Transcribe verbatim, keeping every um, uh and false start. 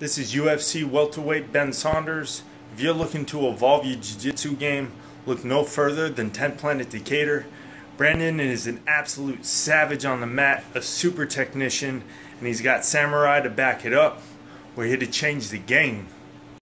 This is U F C Welterweight Ben Saunders. If you're looking to evolve your jiu-jitsu game, look no further than ten Planet Decatur. Brandon is an absolute savage on the mat, a super technician, and he's got samurai to back it up. We're here to change the game.